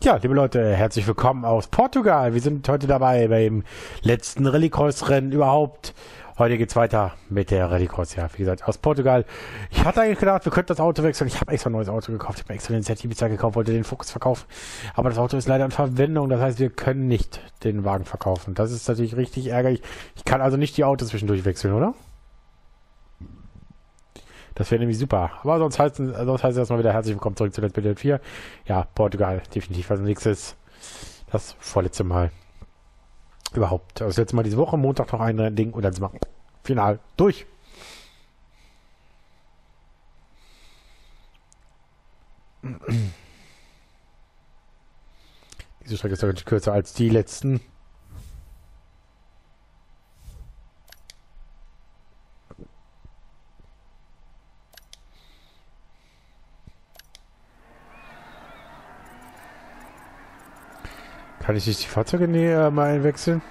Ja, liebe Leute, herzlich willkommen aus Portugal. Wir sind heute dabei beim letzten Rallycross-Rennen überhaupt. Heute geht's weiter mit der Rallycross, ja, wie gesagt, aus Portugal. Ich hatte eigentlich gedacht, wir könnten das Auto wechseln. Ich habe extra ein neues Auto gekauft. Ich habe extra den Seat Ibiza gekauft, wollte den Focus verkaufen. Aber das Auto ist leider in Verwendung. Das heißt, wir können nicht den Wagen verkaufen. Das ist natürlich richtig ärgerlich. Ich kann also nicht die Autos zwischendurch wechseln, oder? Das wäre nämlich super. Aber sonst heißt es erstmal wieder herzlich willkommen zurück zu Let's Play 4. Ja, Portugal, definitiv als nächstes. Das vorletzte Mal. Überhaupt. Das letzte Mal diese Woche, Montag noch ein Ding und dann sind wir final durch. Diese Strecke ist deutlich kürzer als die letzten. Kann ich nicht die Fahrzeuge mal einwechseln?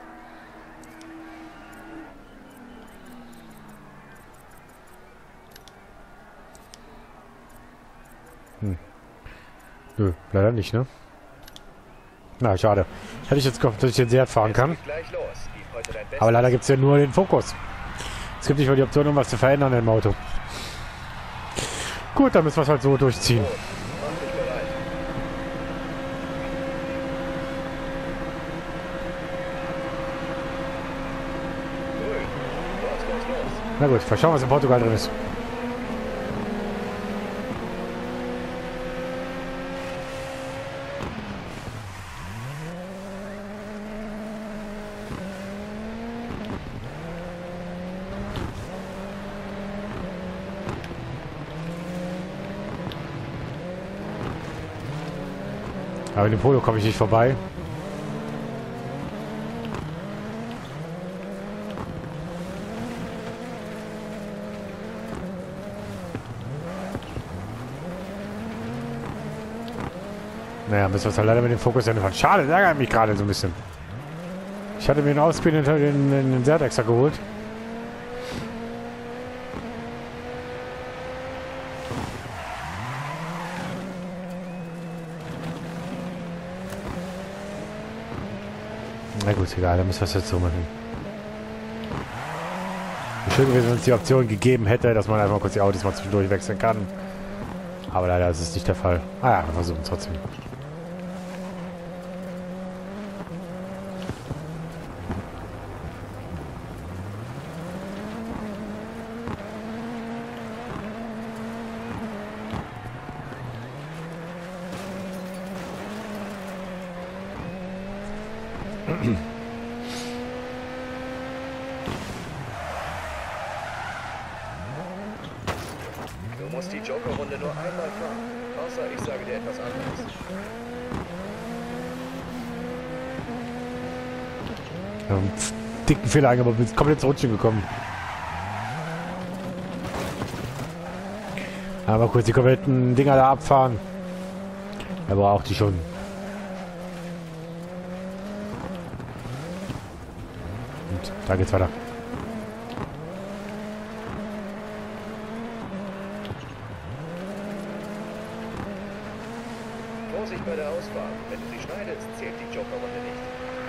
Nö, leider nicht, ne? Na, schade. Hätte ich jetzt gehofft, dass ich den Seat fahren kann. Aber leider gibt es ja nur den Focus. Es gibt nicht mal die Option, um was zu verändern im Auto. Gut, dann müssen wir es halt so durchziehen. Na gut, mal schauen, was in Portugal drin ist. Aber in dem Polo komme ich nicht vorbei. Naja, müssen wir es halt leider mit dem Fokus fahren. Schade, das ärgert mich gerade so ein bisschen. Ich hatte mir den Ausspielen den Seat extra geholt. Na gut, egal, dann müssen wir es jetzt so machen. Schön gewesen, wenn es die Option gegeben hätte, dass man einfach kurz die Autos mal zwischendurch wechseln kann. Aber leider ist es nicht der Fall. Ah ja, wir versuchen es trotzdem. Du musst die Joker-Runde nur einmal fahren. Außer ich sage dir etwas anderes. Ja, einen dicken Fehler eingebaut, bin komplett ins Rutschen gekommen. Aber kurz die kompletten Dinger da abfahren. Er braucht die schon. Und da geht's weiter. Vorsicht bei der Ausfahrt. Wenn du sie schneidest, zählt die Joker-Runde nicht.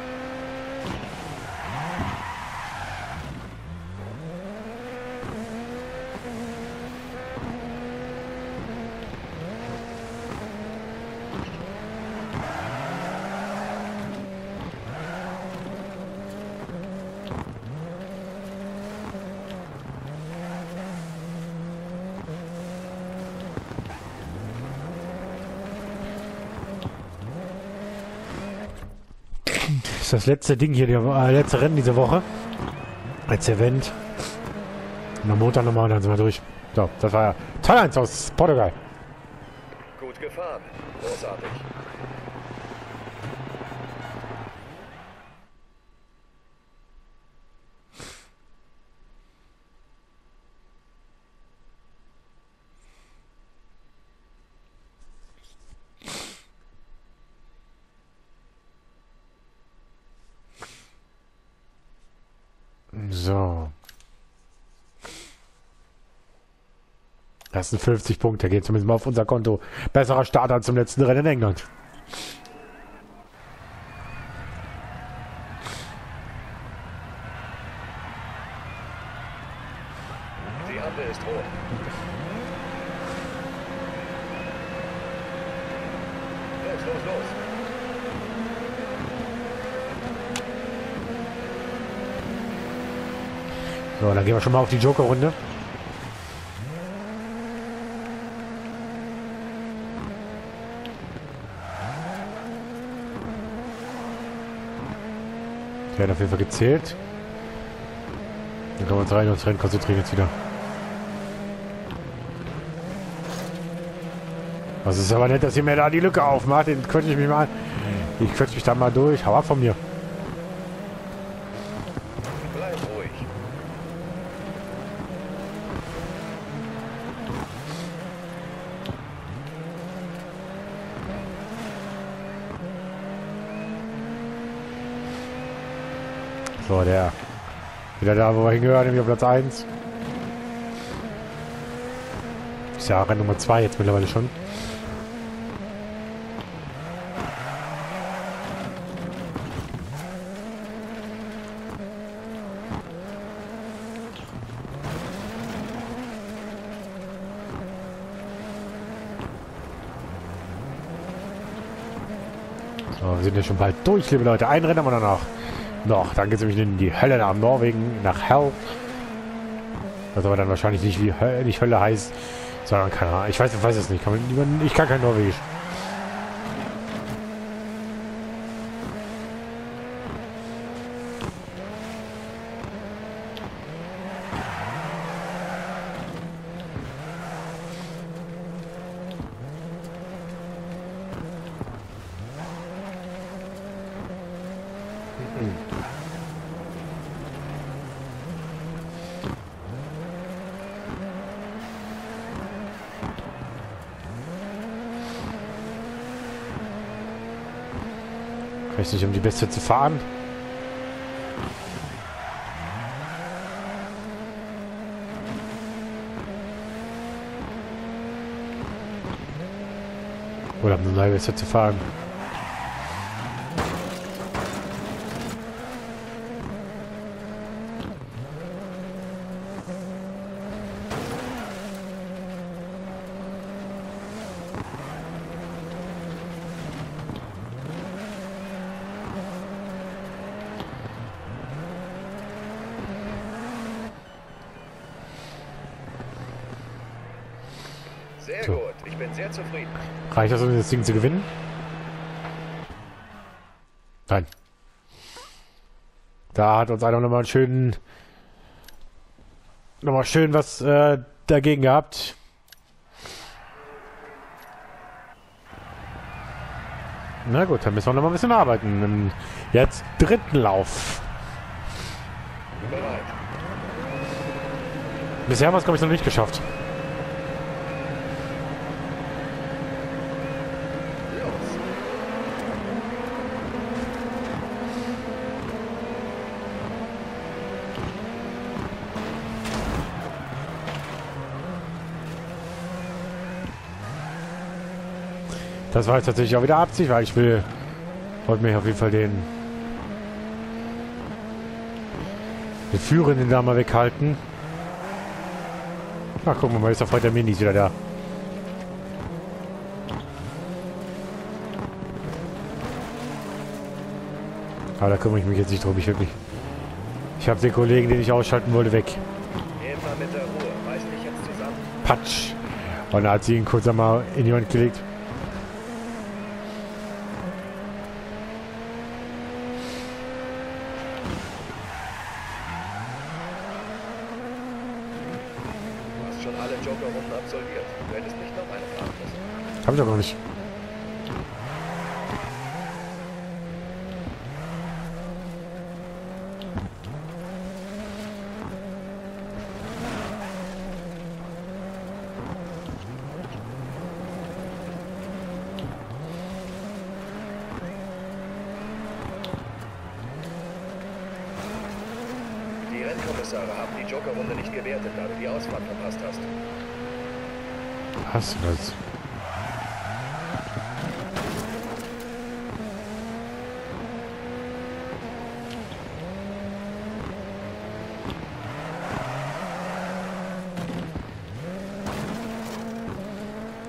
Das ist das letzte Ding hier, letzte Rennen diese Woche. Als Event. Und am Montag nochmal und dann sind wir durch. So, das war ja Teil 1 aus Portugal. Gut gefahren. Großartig. So. Das sind 50 Punkte, gehen zumindest mal auf unser Konto. Besserer Start als zum letzten Rennen in England. Ampel ist rot. Los, los, los. So, dann gehen wir schon mal auf die Joker-Runde. Die werden auf jeden Fall gezählt. Dann können wir uns rein und Rennen konzentrieren jetzt wieder. Das ist aber nett, dass ihr mir da die Lücke aufmacht. Den quetsche ich mich mal. Ich quetsche mich da mal durch. Hau ab von mir. Bleib ruhig. So, der. Wieder da, wo wir hingehören, nämlich auf Platz 1. Ist ja Rennen Nummer 2 jetzt mittlerweile schon. So, wir sind ja schon bald durch, liebe Leute. Ein Rennen haben wir noch. Dann geht es nämlich in die Hölle nach Norwegen, nach Hell. Was aber dann wahrscheinlich nicht wie nicht Hölle heißt, sondern keine Ahnung. Ich weiß es nicht. Ich kann kein Norwegisch. Vielleicht nicht, um die Beste zu fahren. Oder um eine neue Beste zu fahren. Sehr So. gut. Ich bin sehr zufrieden. Reicht das, um das Ding zu gewinnen? Nein. Da hat uns einer nochmal schön was dagegen gehabt. Na gut, dann müssen wir noch mal ein bisschen arbeiten. Im jetzt dritten Lauf. Bereit. Bisher haben wir es, glaube ich, noch nicht geschafft. Los. Das war jetzt tatsächlich auch wieder Absicht, weil ich wollte mir auf jeden Fall den Führenden da mal weghalten. Ach, gucken wir mal, ist der Freund der Minis wieder da. Aber da kümmere ich mich jetzt nicht drum, Ich habe den Kollegen, den ich ausschalten wollte, weg. Immer mit der Ruhe. Reiß dich jetzt zusammen. Patsch! Und da hat sie ihn kurz einmal in die Wand gelegt. Du hast schon alle Joker-Runden absolviert. Du hättest nicht noch eine fahren müssen. Hab ich doch noch nicht. Die Rennkommissare haben die Joker-Runde nicht gewertet, da du die Ausfahrt verpasst hast. Hast du das?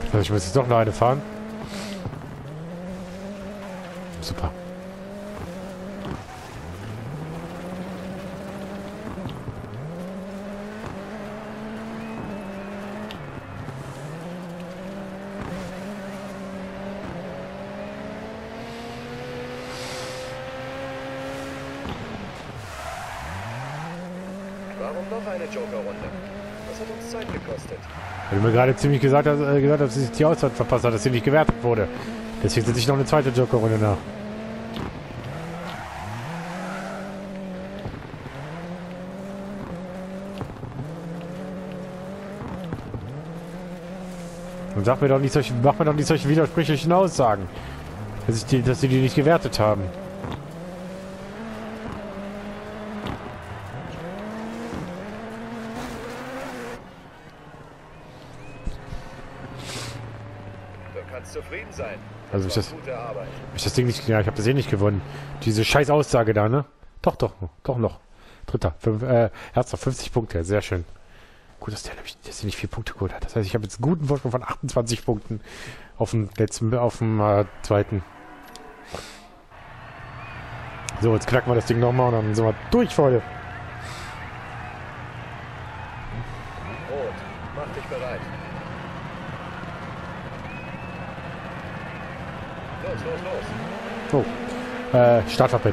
Also ich muss jetzt doch noch eine fahren. Super. Warum noch eine Joker-Runde? Das hat uns Zeit gekostet. Weil du mir gerade ziemlich gesagt hast, dass sie die Auszeit verpasst hat, dass sie nicht gewertet wurde. Deswegen setze ich noch eine zweite Joker-Runde nach. Und mach mir doch nicht solche widersprüchlichen Aussagen. Dass sie die nicht gewertet haben. Du kannst zufrieden sein. Also Das war gute Arbeit. ich das Ding nicht, ja, ich habe das eh nicht gewonnen. Diese scheiß Aussage da, ne? Doch noch. Dritter, Erster, 50 Punkte, sehr schön. Gut, dass der nicht 4 Punkte geholt hat. Das heißt, ich habe jetzt einen guten Vorsprung von 28 Punkten auf dem zweiten. So, jetzt knacken wir das Ding nochmal und dann sind wir durch für heute. Rot, mach dich bereit. Los. Oh, Startverbot.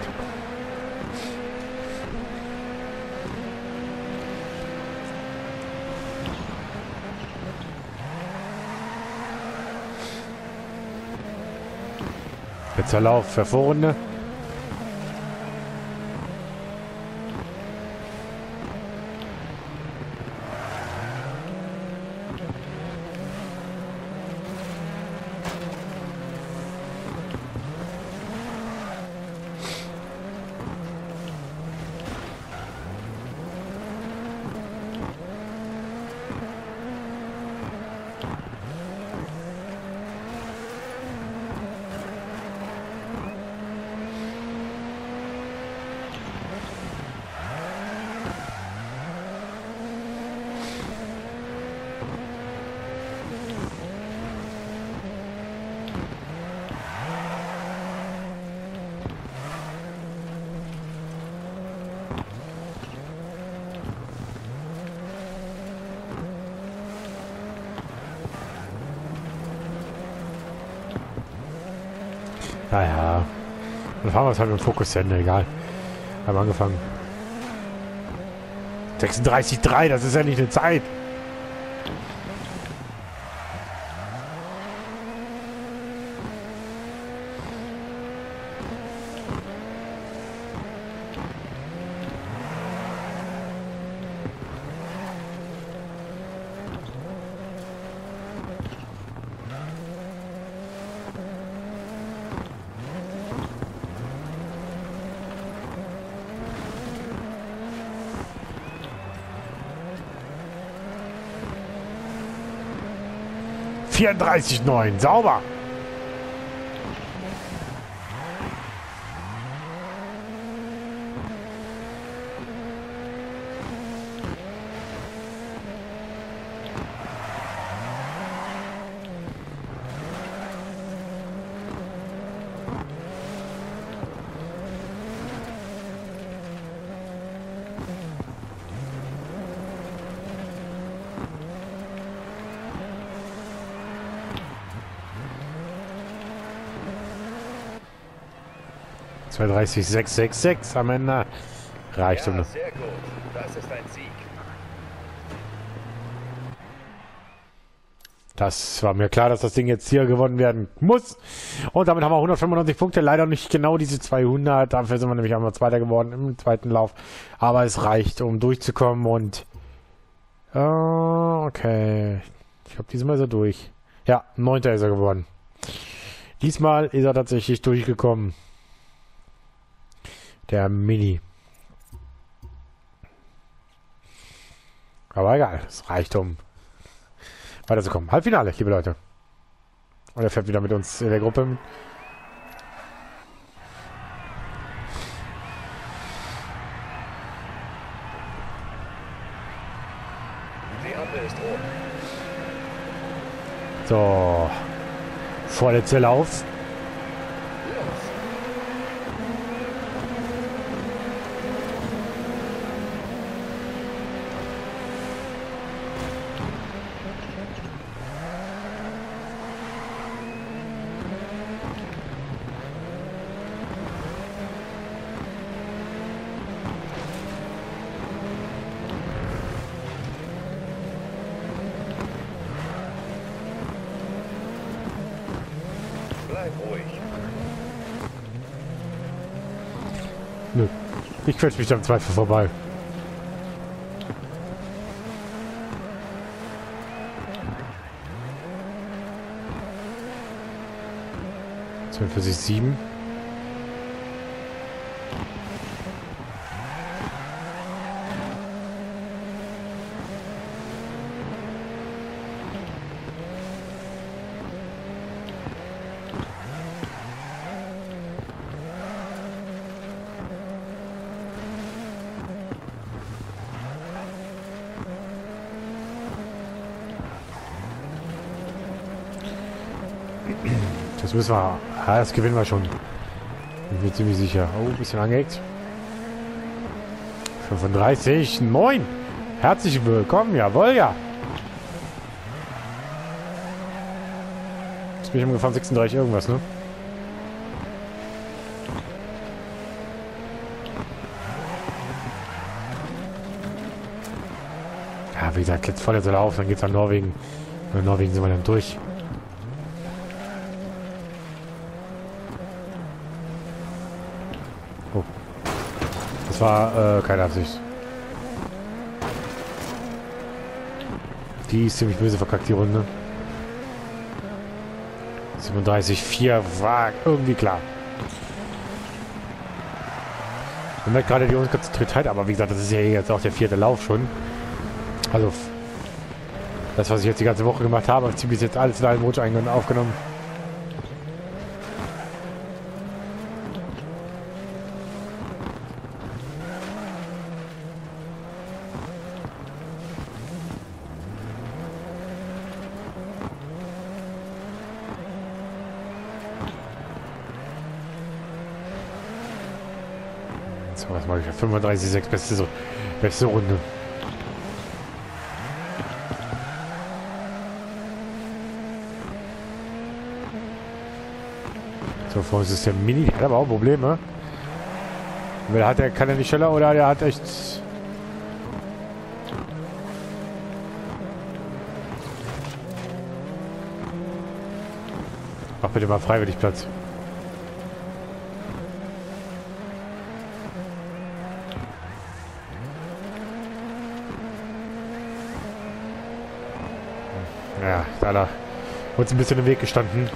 Letzter Lauf für Vorrunde. Naja. Dann fahren wir es halt mit dem Fokus-Sender, egal. Haben angefangen. 36,3, das ist ja nicht eine Zeit. – 34,9. Sauber. – 2:30,666 am Ende. Reicht um. Ja, sehr gut. Das ist ein Sieg. Das war mir klar, dass das Ding jetzt hier gewonnen werden muss. Und damit haben wir 195 Punkte. Leider nicht genau diese 200. Dafür sind wir nämlich einmal Zweiter geworden im zweiten Lauf. Aber es reicht, um durchzukommen. Und okay. Ich glaube, diesmal ist er durch. Ja, 9. ist er geworden. Diesmal ist er tatsächlich durchgekommen. Der Mini. Aber egal, es reicht, um weiterzukommen. Halbfinale, liebe Leute. Und er fährt wieder mit uns in der Gruppe. Die Ampel ist rot. So. Vorletzter Lauf. Los. Bleib ruhig. Nö. Ich quetsche mich am Zweifel vorbei. Für sich 7. Das müssen wir. Ja, das gewinnen wir schon. Ich bin ziemlich sicher. Oh, ein bisschen angeeckt. 35. Moin. Herzlich willkommen. Jawohl, ja. Jetzt bin ich umgefahren 36 irgendwas, ne? Ja, wie gesagt, jetzt voll jetzt auf, dann geht's an Norwegen. In Norwegen sind wir dann durch. Oh. Das war keine Absicht. Die ist ziemlich böse verkackt, die Runde. 37,4 war irgendwie klar. Man merkt gerade die Unkonzentriertheit, aber wie gesagt, das ist ja jetzt auch der 4. Lauf schon. Also, das, was ich jetzt die ganze Woche gemacht habe, habe ich bis jetzt alles in einem Rutsch aufgenommen. So, was mache ich? 35,6 beste Runde. So, vor uns ist der Mini, der hat aber auch Probleme. Wer hat, der kann er nicht schneller oder der hat echt. Mach bitte mal freiwillig Platz. Ja, da uns ein bisschen im Weg gestanden.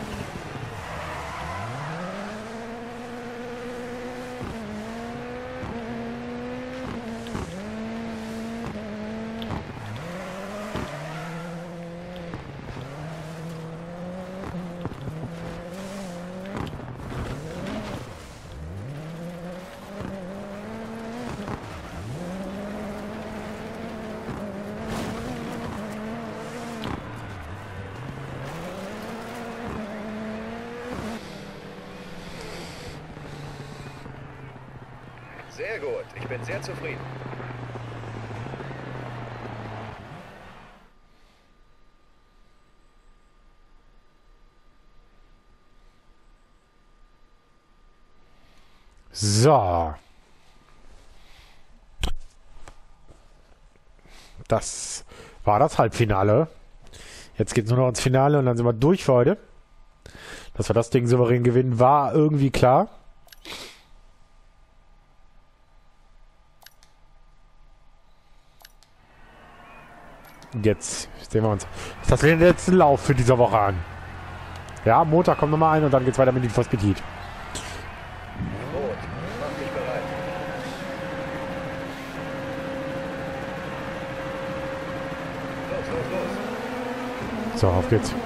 Sehr gut. Ich bin sehr zufrieden. So. Das war das Halbfinale. Jetzt geht es nur noch ins Finale und dann sind wir durch für heute. Dass wir das Ding souverän gewinnen, war irgendwie klar. Jetzt sehen wir uns das letzte Lauf für diese Woche an. Ja, Montag kommt nochmal ein und dann geht's weiter mit Need for Speed Heat. Rot, mach dich bereit. Los. So, auf geht's.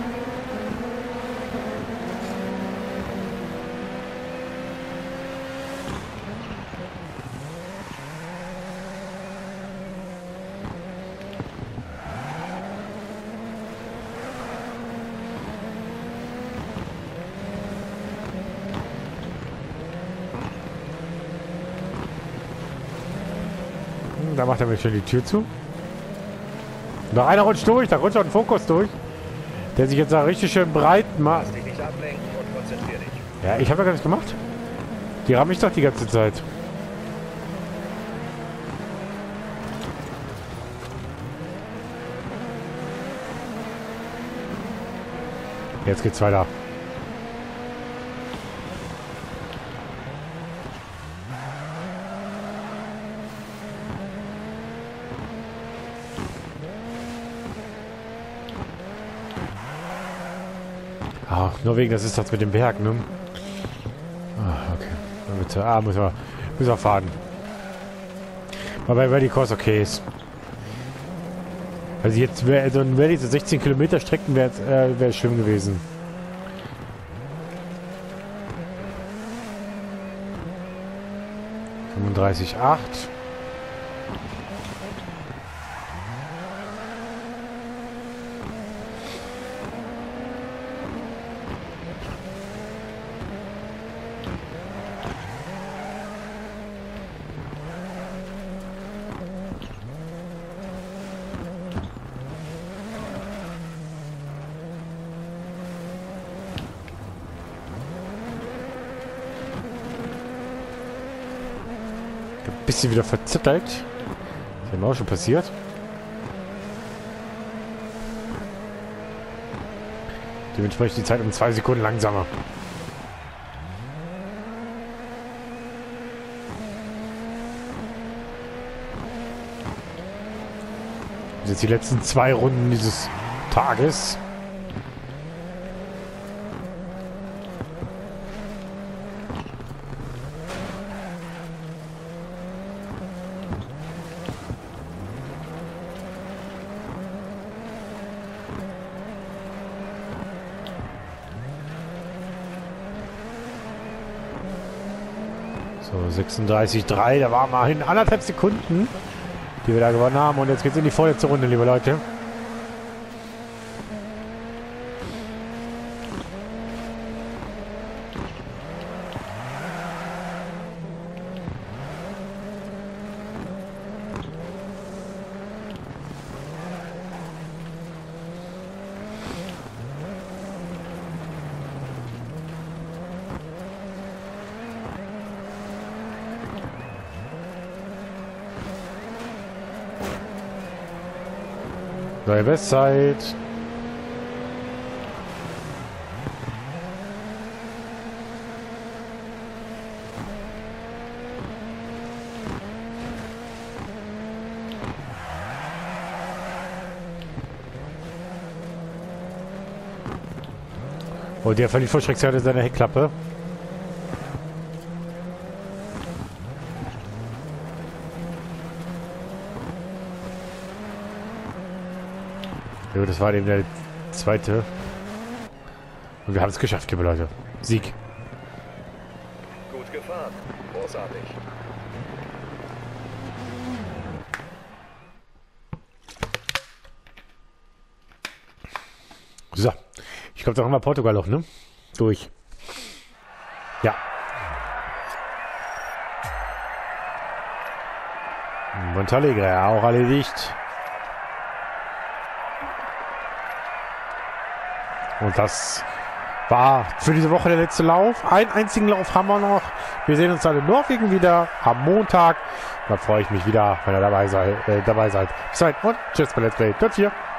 Da macht er mir schon die Tür zu. Noch einer rutscht durch, da rutscht auch ein Fokus durch. Der sich jetzt da richtig schön breit macht. Lass dich nicht ablenken und konzentrier dich. Ja, ich habe ja gar nichts gemacht. Die rammen mich doch die ganze Zeit. Jetzt geht's weiter. Ach, nur wegen, das ist das mit dem Berg, ne? Ah, okay. Bitte. Müssen wir fahren. Aber bei Rally Cross okay ist. Also jetzt wäre so ein Rally, so 16 Kilometer Strecken wäre schlimm gewesen. (35,8) Bisschen wieder verzittelt. Das ist mir auch schon passiert. Dementsprechend die Zeit um 2 Sekunden langsamer. Das sind jetzt die letzten 2 Runden dieses Tages. So, 36,3, da waren wir in 1,5 Sekunden, die wir da gewonnen haben. Und jetzt geht's in die vorletzte Runde, liebe Leute. Neue Bestzeit. Oh, der verliert vor Schreck seine Heckklappe. Jo, das war eben der zweite. Und wir haben es geschafft, liebe Leute. Sieg. Gut gefahren. Großartig. So. Ich glaube, da haben wir Portugal noch, ne? Durch. Ja. Montalegre auch erledigt. Und das war für diese Woche der letzte Lauf. Einen einzigen Lauf haben wir noch. Wir sehen uns dann in Norwegen wieder am Montag. Da freue ich mich wieder, wenn ihr dabei seid. Bis dahin und tschüss bei Let's Play. Tot 4.